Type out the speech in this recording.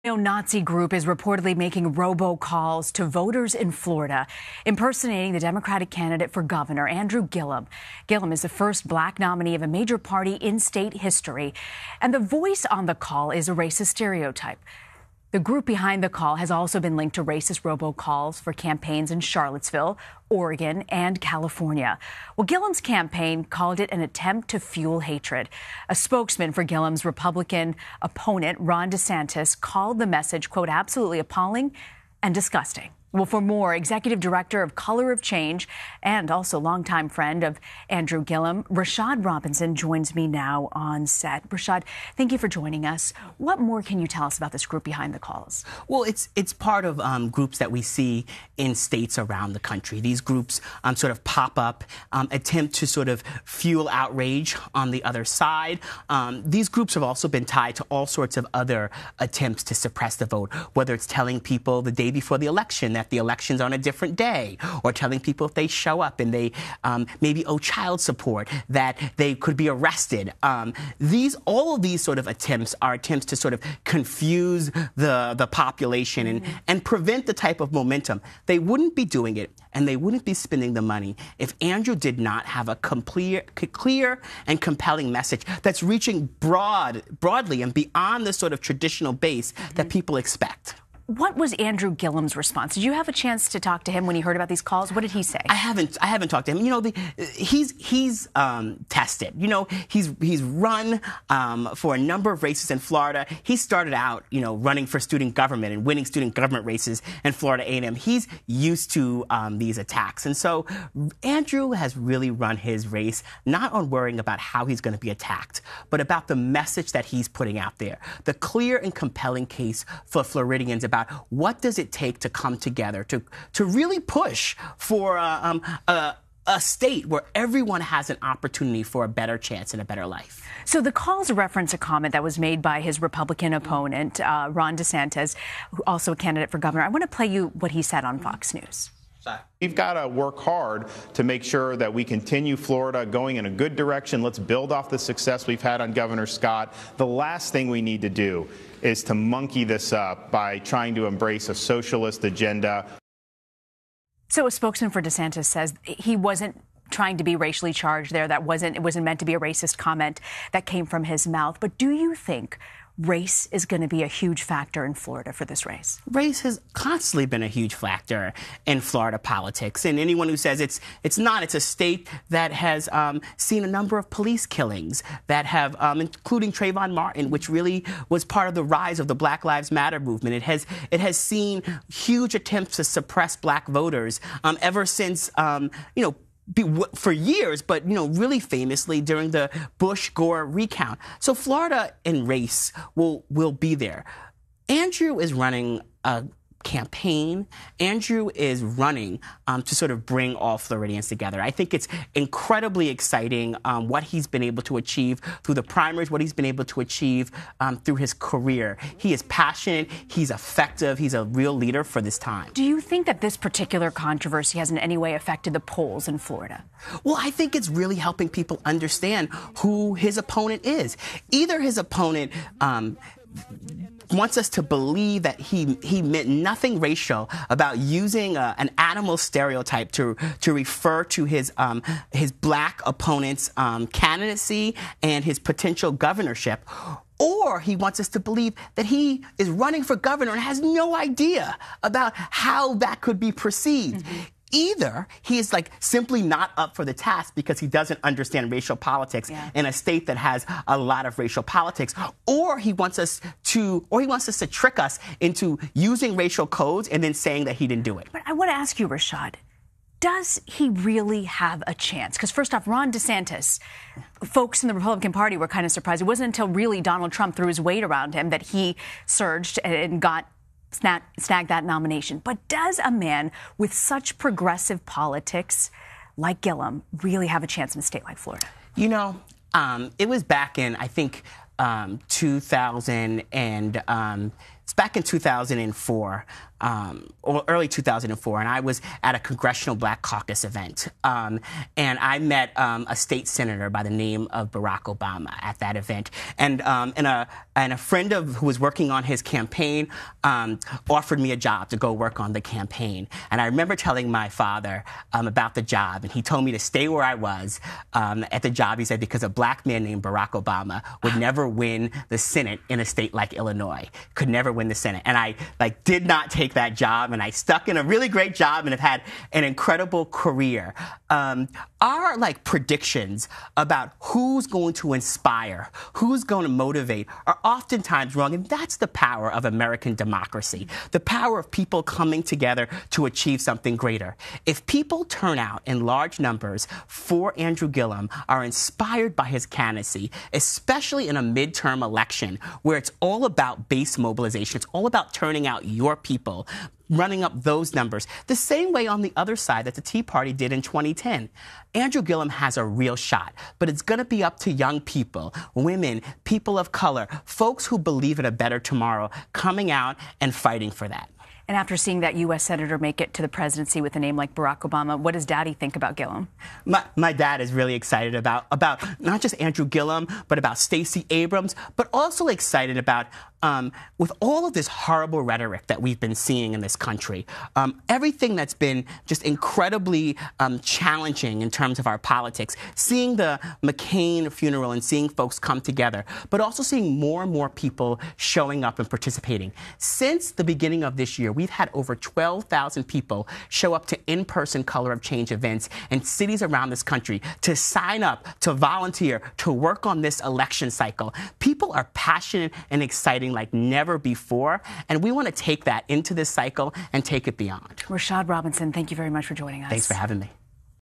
Neo-Nazi group is reportedly making robo-calls to voters in Florida, impersonating the Democratic candidate for governor, Andrew Gillum. Gillum is the first black nominee of a major party in state history, and the voice on the call is a racist stereotype. The group behind the call has also been linked to racist robocalls for campaigns in Charlottesville, Oregon, and California. Well, Gillum's campaign called it an attempt to fuel hatred. A spokesman for Gillum's Republican opponent, Ron DeSantis, called the message, quote, absolutely appalling and disgusting. Well, for more, Executive Director of Color of Change and also longtime friend of Andrew Gillum, Rashad Robinson, joins me now on set. Rashad, thank you for joining us. What more can you tell us about this group behind the calls? Well, it's part of groups that we see in states around the country. These groups sort of pop up, attempt to sort of fuel outrage on the other side. These groups have also been tied to all sorts of other attempts to suppress the vote, whether it's telling people the day before the election that the election's on a different day, or telling people if they show up and they maybe owe child support that they could be arrested. All of these sort of attempts are attempts to sort of confuse the population and prevent the type of momentum. They wouldn't be doing it and they wouldn't be spending the money if Andrew did not have a clear and compelling message that's reaching broadly and beyond the sort of traditional base that people expect. What was Andrew Gillum's response? Did you have a chance to talk to him when he heard about these calls? What did he say? I haven't talked to him. You know, he's tested. You know, he's run for a number of races in Florida. He started out, you know, running for student government and winning student government races in Florida A&M. He's used to these attacks, and so Andrew has really run his race not on worrying about how he's going to be attacked, but about the message that he's putting out there. The clear and compelling case for Floridians about what does it take to come together to really push for a state where everyone has an opportunity for a better chance and a better life. So the calls reference a comment that was made by his Republican opponent, Ron DeSantis, also a candidate for governor. I want to play you what he said on Fox News. We've got to work hard to make sure that we continue Florida going in a good direction. Let's build off the success we've had on Governor Scott. The last thing we need to do is to monkey this up by trying to embrace a socialist agenda. So a spokesman for DeSantis says he wasn't trying to be racially charged there. It wasn't meant to be a racist comment that came from his mouth. But do you think race is going to be a huge factor in Florida for this race? Race has constantly been a huge factor in Florida politics. And anyone who says it's not, it's a state that has seen a number of police killings that have, including Trayvon Martin, which really was part of the rise of the Black Lives Matter movement. It has seen huge attempts to suppress black voters ever since, for years, but, you know, really famously during the Bush-Gore recount. So Florida in race will be there. Andrew is running a campaign. Andrew is running to sort of bring all Floridians together. I think it's incredibly exciting what he's been able to achieve through the primaries, what he's been able to achieve through his career. He is passionate. He's effective. He's a real leader for this time. Do you think that this particular controversy has in any way affected the polls in Florida? Well, I think it's really helping people understand who his opponent is. Either his opponent wants us to believe that he meant nothing racial about using an animal stereotype to refer to his black opponent's candidacy and his potential governorship, or he wants us to believe that he is running for governor and has no idea about how that could be perceived. Either he is simply not up for the task because he doesn't understand racial politics in a state that has a lot of racial politics, or he wants us to trick us into using racial codes and then saying that he didn't do it. But I want to ask you, Rashad, does he really have a chance? Because first off, Ron DeSantis, folks in the Republican Party were kind of surprised. It wasn't until really Donald Trump threw his weight around him that he surged and snagged that nomination. But does a man with such progressive politics like Gillum really have a chance in a state like Florida? You know, it was back in, I think, 2004 or early 2004, and I was at a Congressional Black Caucus event, and I met a state senator by the name of Barack Obama at that event, and a friend who was working on his campaign offered me a job to go work on the campaign, and I remember telling my father about the job, and he told me to stay where I was at the job. He said because a black man named Barack Obama would never win the Senate in a state like Illinois, could never win the Senate, and I did not take that job, and I stuck in a really great job and have had an incredible career. Our predictions about who's going to inspire, who's going to motivate, are oftentimes wrong, and that's the power of American democracy, the power of people coming together to achieve something greater. If people turn out in large numbers for Andrew Gillum, are inspired by his candidacy, especially in a midterm election where it's all about base mobilization, it's all about turning out your people, running up those numbers, the same way on the other side that the Tea Party did in 2010. Andrew Gillum has a real shot, but it's going to be up to young people, women, people of color, folks who believe in a better tomorrow, coming out and fighting for that. And after seeing that U.S. Senator make it to the presidency with a name like Barack Obama, what does Daddy think about Gillum? My dad is really excited about not just Andrew Gillum, but about Stacey Abrams, but also excited about with all of this horrible rhetoric that we've been seeing in this country, everything that's been just incredibly challenging in terms of our politics, seeing the McCain funeral and seeing folks come together, but also seeing more and more people showing up and participating. Since the beginning of this year, we've had over 12,000 people show up to in-person Color of Change events in cities around this country to sign up, to volunteer, to work on this election cycle. People are passionate and exciting like never before, and we want to take that into this cycle and take it beyond. Rashad Robinson, thank you very much for joining us. Thanks for having me.